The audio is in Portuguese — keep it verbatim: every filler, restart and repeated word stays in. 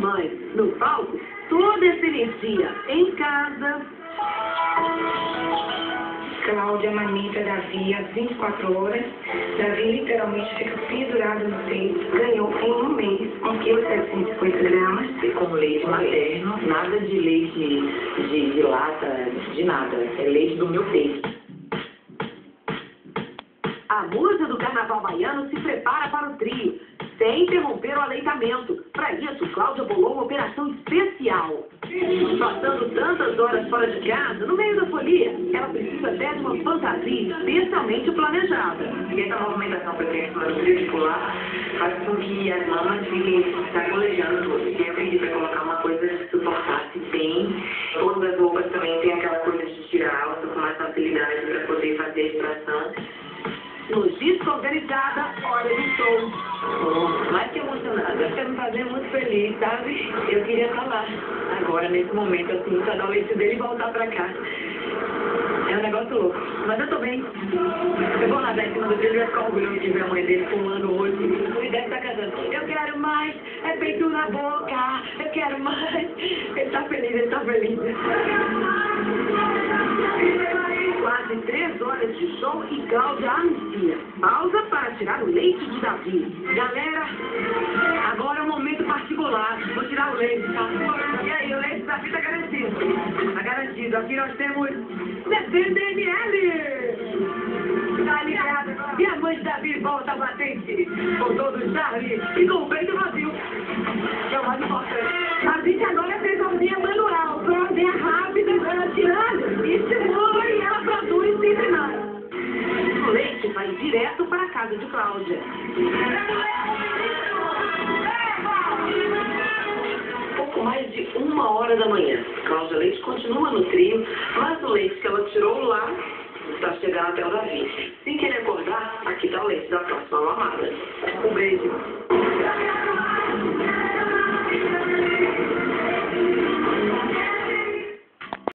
mamãe. No palco, toda essa energia. Em casa... Cláudia manita Davi às vinte e quatro horas. Davi literalmente fica pendurado no peito. Ganhou em um mês um quilo e setecentos e cinquenta gramas. E com leite materno, nada de leite de, de lata, de nada. É leite do meu peito. A musa do carnaval baiano se prepara para o trio, sem interromper o aleitamento. Para isso, Cláudia bolou uma operação especial. Passando tantas horas fora de casa, no meio da folia, ela precisa até de uma fantasia especialmente planejada. E essa movimentação frequente do trio de pular faz com que as mamas fiquem sacolejando tudo. E eu pedi para colocar uma coisa que suportasse bem. Todas as roupas também tem aquela coisa de tirar alça com mais facilidade para poder fazer a extração. Logística organizada, hora de show. Oh, mais que emocionada. Você me fazia muito feliz, sabe? Eu queria estar lá. Agora, nesse momento, assim, só dar o leite dele e voltar pra cá. É um negócio louco. Mas eu tô bem. Eu vou nadar em cima do trilho e ficar orgulhoso de ver a mãe dele fumando hoje. E deve estar cantando. Eu quero mais, é peito na boca. Eu quero mais. Ele tá feliz, ele tá feliz. Quase três horas de show e Cláudia anuncia. Pausa para tirar o leite de Davi. Galera, agora é um momento particular. Vou tirar o leite, tá? E aí, o leite da vida tá garantido. Tá garantido. Aqui nós temos sessenta mililitros. Tá ligado? E a mãe de Davi volta a batente com todo o charme e com o peito vazio. É o mais importante. A gente agora fez a ordem manual. Foi a ordem rápida, ela tirando e segura e ela produz sempre mais. O leite vai direto para a casa de Cláudia. Pouco mais de uma hora da manhã. Cláudia Leite continua no trio, mas o leite que ela tirou lá está chegando até o Davi. Assim que ele acordar, aqui está o leite da próxima mamada. Um beijo.